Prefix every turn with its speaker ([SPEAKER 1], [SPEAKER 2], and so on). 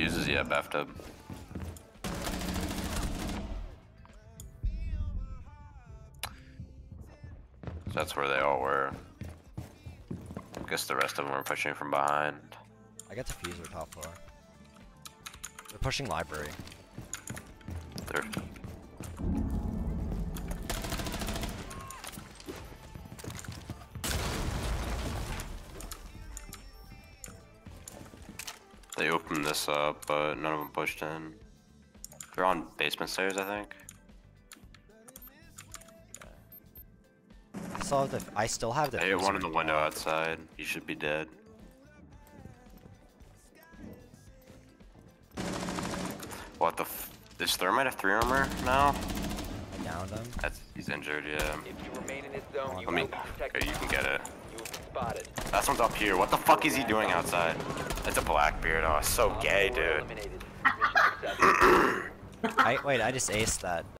[SPEAKER 1] Uses, yeah, bathtub. So that's where they all were. I guess the rest of them were pushing from behind.
[SPEAKER 2] I got diffuser top floor. They're pushing library.
[SPEAKER 1] They're... They opened this up, but none of them pushed in. They're on basement stairs, I think.
[SPEAKER 2] I still have the.
[SPEAKER 1] I hit one in the window outside. He should be dead. What the f— Does Thermite have 3 armor now?
[SPEAKER 2] I downed him.
[SPEAKER 1] He's injured, yeah.
[SPEAKER 3] If you remain in this zone, you
[SPEAKER 1] Let me—
[SPEAKER 3] will be protected.
[SPEAKER 1] okay, you can get it.
[SPEAKER 3] You will be spotted.
[SPEAKER 1] That one's up here. What the fuck is he doing outside? It's a Blackbeard. Oh, it's so gay, dude.
[SPEAKER 3] Eliminated. Mission successful.
[SPEAKER 2] Wait, I just aced that.